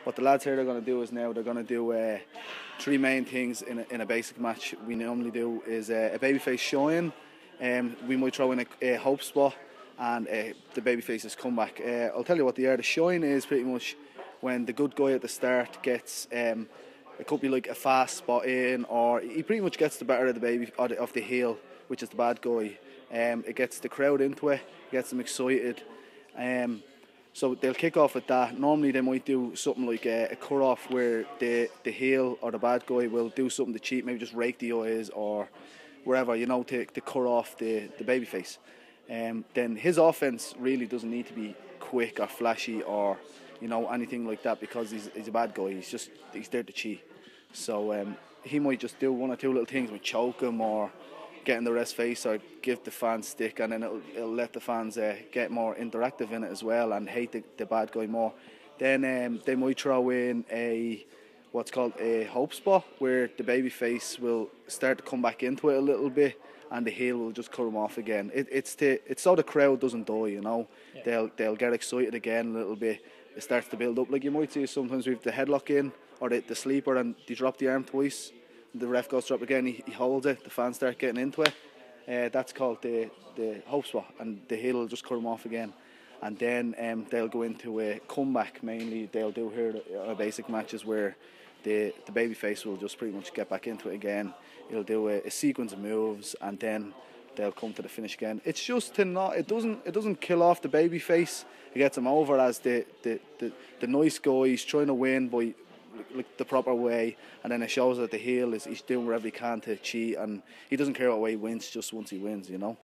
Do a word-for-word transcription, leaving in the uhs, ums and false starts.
what the lads here are going to do is now they're going to do uh, three main things in a, in a basic match. We normally do is uh, a babyface shine. Um, we might throw in a, a hope spot and uh, the babyface's comeback. Uh, I'll tell you what the are. The shine is pretty much when the good guy at the start gets. Um, it could be like a fast spot in, or he pretty much gets the better of the baby of the, of the heel, which is the bad guy. Um, it gets the crowd into it, gets them excited. Um, so they'll kick off with that. Normally they might do something like a, a cut off where the the heel or the bad guy will do something to cheat, maybe just rake the eyes or wherever, you know, to, to cut off the, the babyface. Um, then his offense really doesn't need to be quick or flashy or, you know, anything like that, because he's, he's a bad guy. He's just he's there to cheat. So um, he might just do one or two little things, like choke him or get in the rest face or give the fans stick, and then it'll, it'll let the fans uh, get more interactive in it as well and hate the, the bad guy more. Then um, they might throw in a what's called a hope spot, where the baby face will start to come back into it a little bit and the heel will just cut him off again. It, it's to, it's so the crowd doesn't die, you know. Yeah. They'll they'll get excited again a little bit. It starts to build up. Like you might see sometimes with the headlock in or the, the sleeper, and they drop the arm twice. The ref goes to drop again, he, he holds it, the fans start getting into it. Uh, that's called the, the hope spot, and the heel will just cut him off again. And then um, they'll go into a comeback, mainly they'll do here uh, basic matches where the, the babyface will just pretty much get back into it again. He'll do a, a sequence of moves and then they'll come to the finish again. It's just to not, it doesn't it doesn't kill off the babyface. It gets him over as the, the, the, the nice guy. He's trying to win by like the proper way, and then it shows that the heel is he's doing whatever he can to cheat, and he doesn't care what way he wins, just once he wins, you know.